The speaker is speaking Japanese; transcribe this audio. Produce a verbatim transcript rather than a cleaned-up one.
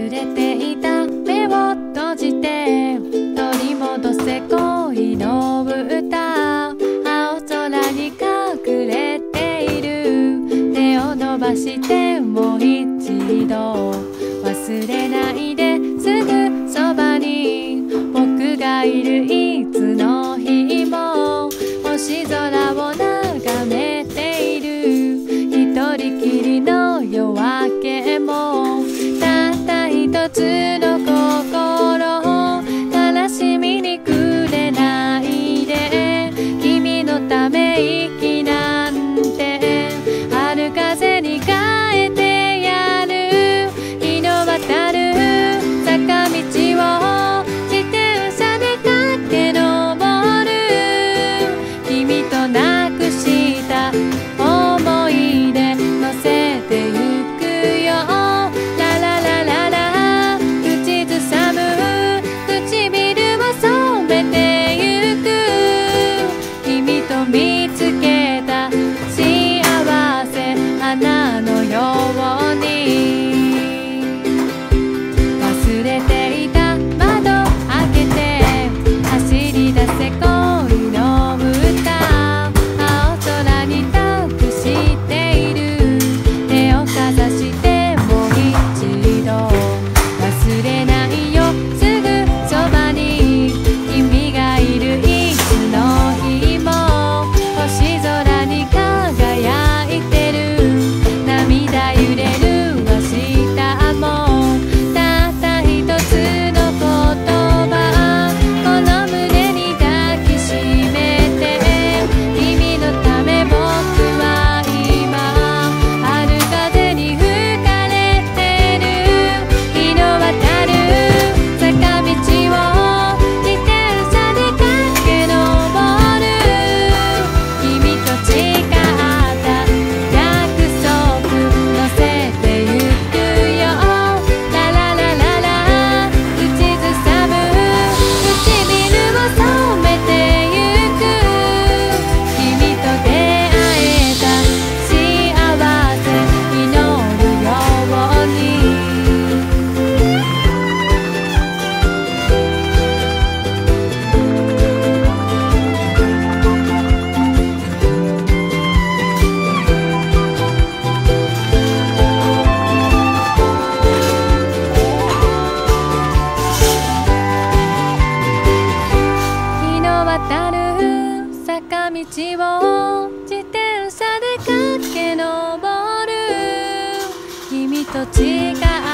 忘れていた目を閉じて取り戻せ恋の歌。青空に隠れている手を伸ばしてもう一度忘れないですぐそばに僕がいる。いつの日も星空を眺めている。一人きりの夜明けもたった一つの心。悲しみにくれないで君のため息なんて春風に変えてやる。日の渡る坂道を自転車で駆け上る。君となくした思い出乗せてゆくよ。ラララララ口ずさむ唇を染めてゆく。君と見つけた幸せ花のように忘れていた窓開けて走り出せ恋の歌。青空に託している手をかざしてもう一度忘れないよすぐそばに君がいる。いつの日も星空に輝いてる。涙揺れる明日もたった一つの言葉。この胸に抱きしめて君のため僕は今春風に吹かれてる。日の渡る坂道を自転車で駆け上る。君と誓った約束乗せてゆくよ。ラララララ口ずさむ唇を染めてゆく。君と出会えた幸せ祈るように。日の渡る坂道を自転車で駆け上る。君と誓った